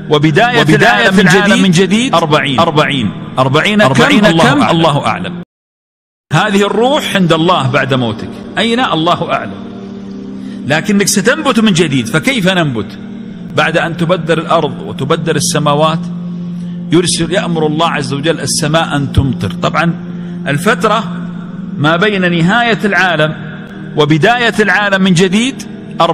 وبداية العالم من جديد 40 كم الله أعلم. هذه الروح عند الله بعد موتك، أين الله أعلم، لكنك ستنبت من جديد. فكيف ننبت بعد أن تبدر الأرض وتبدر السماوات؟ يأمر الله عز وجل السماء أن تمطر. طبعا الفترة ما بين نهاية العالم وبداية العالم من جديد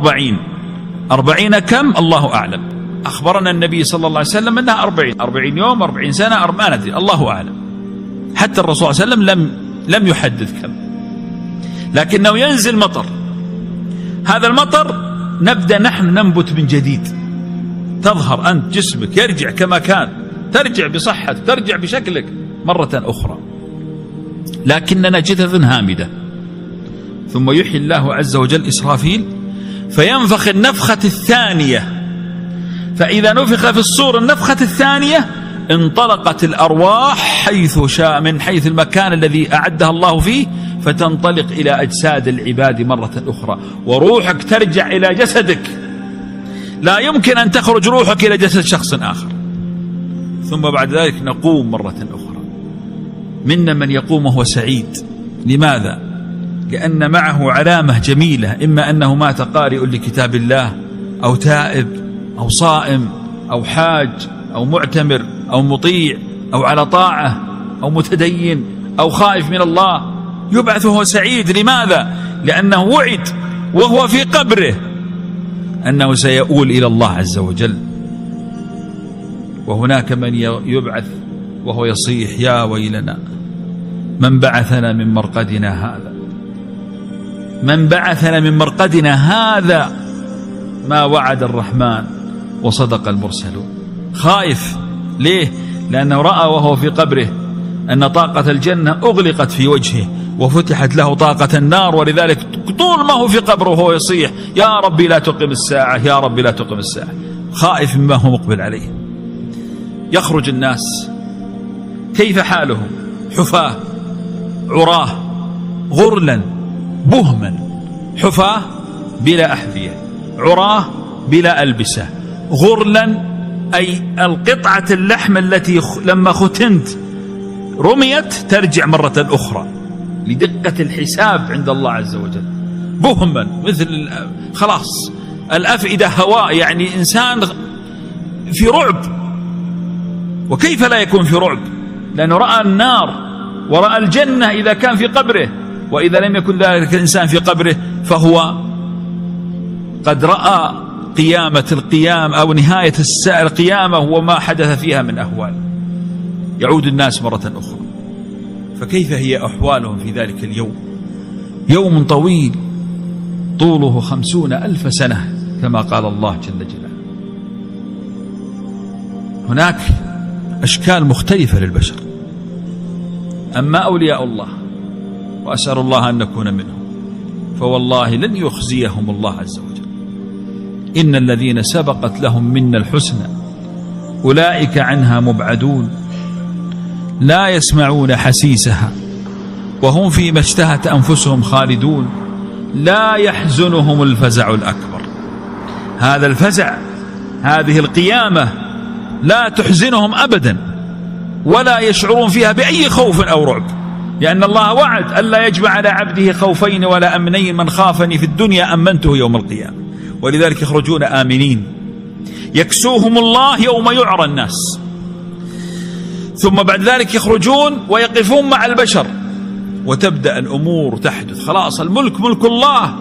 40 كم الله أعلم. أخبرنا النبي صلى الله عليه وسلم أنها 40 يوم 40 سنة ما ندري، الله أعلم. حتى الرسول صلى الله عليه وسلم لم يحدث كم، لكنه ينزل مطر. هذا المطر نبدأ نحن ننبت من جديد، تظهر أنت جسمك يرجع كما كان، ترجع بصحتك، ترجع بشكلك مرة أخرى، لكننا جثث هامدة. ثم يحيي الله عز وجل إسرافيل فينفخ النفخة الثانية، فإذا نفخ في الصور النفخة الثانية انطلقت الأرواح حيث شاء، من حيث المكان الذي أعدها الله فيه، فتنطلق إلى أجساد العباد مرة أخرى، وروحك ترجع إلى جسدك. لا يمكن أن تخرج روحك إلى جسد شخص آخر. ثم بعد ذلك نقوم مرة أخرى. منا من يقوم وهو سعيد. لماذا؟ لأن معه علامة جميلة، إما أنه مات قارئ لكتاب الله، أو تائب، أو صائم، أو حاج، أو معتمر، أو مطيع، أو على طاعة، أو متدين، أو خائف من الله. يبعث وهو سعيد. لماذا؟ لأنه وعد وهو في قبره أنه سيؤول إلى الله عز وجل. وهناك من يبعث وهو يصيح يا ويلنا من بعثنا من مرقدنا هذا، من بعثنا من مرقدنا هذا، ما وعد الرحمن وصدق المرسلون. خائف. ليه؟ لأنه رأى وهو في قبره أن طاقة الجنة أغلقت في وجهه وفتحت له طاقة النار، ولذلك طول ما هو في قبره وهو يصيح يا ربي لا تقم الساعة، يا ربي لا تقم الساعة، خائف مما هو مقبل عليه. يخرج الناس كيف حالهم؟ حفاة عراه غرلا بهما، حفاة بلا أحذية، عراه بلا ألبسة، غرلا أي القطعة اللحم التي لما ختنت رميت ترجع مرة أخرى لدقة الحساب عند الله عز وجل. بهما مثل خلاص الأفئدة هواء، يعني إنسان في رعب. وكيف لا يكون في رعب؟ لأنه رأى النار ورأى الجنة إذا كان في قبره، وإذا لم يكن ذلك الإنسان في قبره فهو قد رأى قيامة القيام أو نهاية القيامة وما حدث فيها من أهوال. يعود الناس مرة أخرى. فكيف هي أحوالهم في ذلك اليوم؟ يوم طويل طوله 50,000 سنة كما قال الله جل جلاله. هناك أشكال مختلفة للبشر. أما أولياء الله، وأسأل الله أن نكون منهم، فوالله لن يخزيهم الله عز وجل. إن الذين سبقت لهم منا الحسنى أولئك عنها مبعدون لا يسمعون حسيسها وهم فيما اشتهت أنفسهم خالدون لا يحزنهم الفزع الأكبر. هذا الفزع، هذه القيامة لا تحزنهم أبدا، ولا يشعرون فيها بأي خوف أو رعب، لأن الله وعد ألا يجمع على عبده خوفين ولا أمنين، من خافني في الدنيا أمنته يوم القيامة. ولذلك يخرجون آمنين. يكسوهم الله يوم يعرى الناس، ثم بعد ذلك يخرجون ويقفون مع البشر، وتبدأ الأمور تحدث. خلاص الملك ملك الله.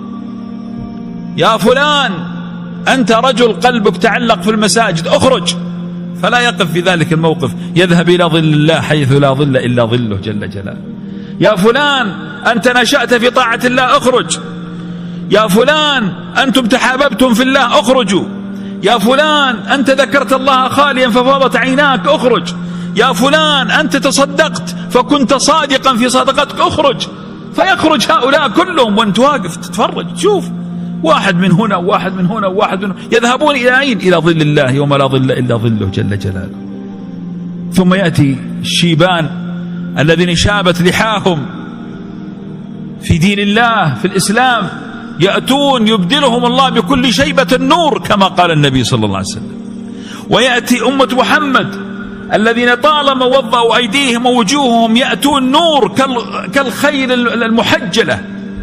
يا فلان أنت رجل قلبك تعلق في المساجد، أخرج. فلا يقف في ذلك الموقف، يذهب إلى ظل الله حيث لا ظل إلا ظله جل جلاله. يا فلان أنت نشأت في طاعة الله، أخرج. يا فلان أنتم تحاببتم في الله، أخرجوا. يا فلان أنت ذكرت الله خاليا ففاضت عيناك، أخرج. يا فلان أنت تصدقت فكنت صادقا في صدقتك، أخرج. فيخرج هؤلاء كلهم وانت واقف تتفرج، تشوف واحد من هنا وواحد من هنا وواحد من هنا، يذهبون إلى أين؟ إلى ظل الله يوم لا ظل إلا ظله جل جلاله. ثم يأتي الشيبان الذين شابت لحاهم في دين الله في الإسلام، يأتون يبدلهم الله بكل شيبة النور كما قال النبي صلى الله عليه وسلم. ويأتي أمة محمد الذين طالما وضعوا أيديهم ووجوههم يأتون نور كالخيل المحجلة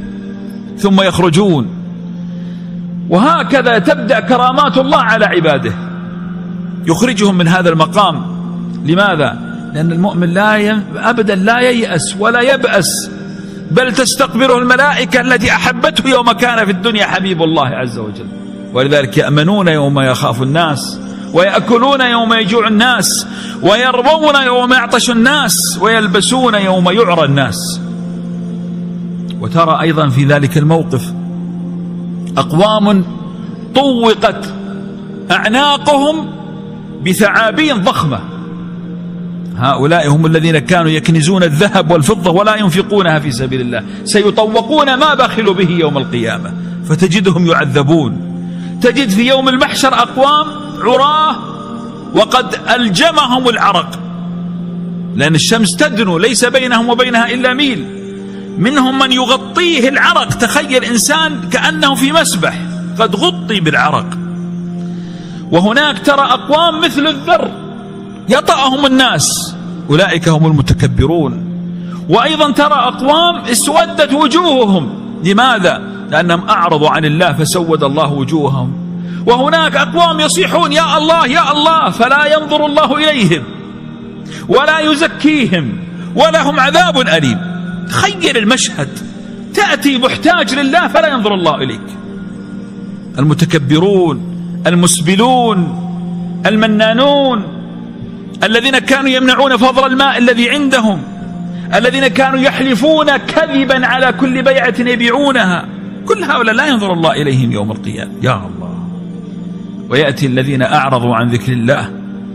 ثم يخرجون. وهكذا تبدأ كرامات الله على عباده، يخرجهم من هذا المقام. لماذا؟ لأن المؤمن أبدا لا ييأس ولا يبأس، بل تستقبله الملائكة التي أحبته يوم كان في الدنيا حبيب الله عز وجل. ولذلك يأمنون يوم يخاف الناس، ويأكلون يوم يجوع الناس، ويربون يوم يعطش الناس، ويلبسون يوم يعرى الناس. وترى أيضا في ذلك الموقف أقوام طوقت أعناقهم بثعابين ضخمة، هؤلاء هم الذين كانوا يكنزون الذهب والفضة ولا ينفقونها في سبيل الله، سيطوقون ما بخلوا به يوم القيامة، فتجدهم يعذبون. تجد في يوم المحشر أقوام عراه وقد ألجمهم العرق، لأن الشمس تدنو ليس بينهم وبينها إلا ميل، منهم من يغطيه العرق، تخيل إنسان كأنه في مسبح قد غطي بالعرق. وهناك ترى أقوام مثل الذر يطأهم الناس، أولئك هم المتكبرون. وأيضا ترى أقوام اسودت وجوههم، لماذا؟ لأنهم أعرضوا عن الله فسود الله وجوههم. وهناك أقوام يصيحون يا الله يا الله، فلا ينظر الله إليهم ولا يزكيهم ولهم عذاب أليم. تخيل المشهد، تأتي محتاج لله فلا ينظر الله إليك. المتكبرون المسبلون المنانون الذين كانوا يمنعون فضل الماء الذي عندهم، الذين كانوا يحلفون كذبا على كل بيعة يبيعونها، كل هؤلاء لا ينظر الله إليهم يوم القيامة. يا الله. ويأتي الذين أعرضوا عن ذكر الله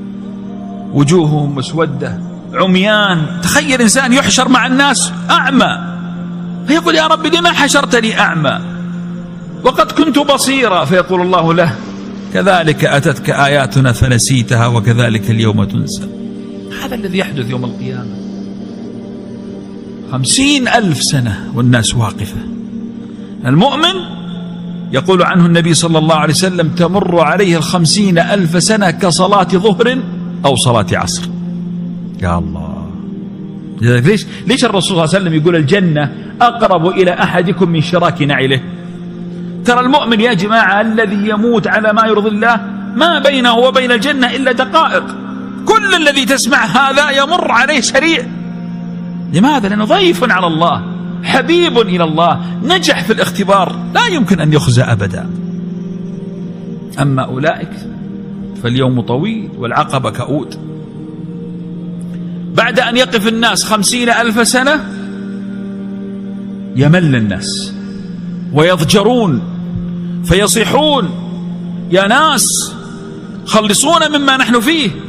وجوههم مسودة عميان. تخيل إنسان يحشر مع الناس أعمى فيقول يا رب لما حشرتني أعمى وقد كنت بصيرا، فيقول الله له كذلك أتتك آياتنا فنسيتها وكذلك اليوم تنسى. هذا الذي يحدث يوم القيامة. 50,000 سنة والناس واقفة. المؤمن يقول عنه النبي صلى الله عليه وسلم تمر عليه 50,000 سنة كصلاة ظهر أو صلاة عصر. يا الله. ليش الرسول صلى الله عليه وسلم يقول الجنة أقرب إلى أحدكم من شراك نعله؟ ترى المؤمن يا جماعة الذي يموت على ما يرضي الله ما بينه وبين الجنة إلا دقائق، كل الذي تسمع هذا يمر عليه سريع. لماذا؟ لأنه ضيف على الله، حبيب إلى الله، نجح في الاختبار، لا يمكن أن يخزى أبدا. أما أولئك فاليوم طويل والعقبة كؤود. بعد أن يقف الناس 50,000 سنة يمل الناس ويضجرون فيصيحون يا ناس خلصونا مما نحن فيه،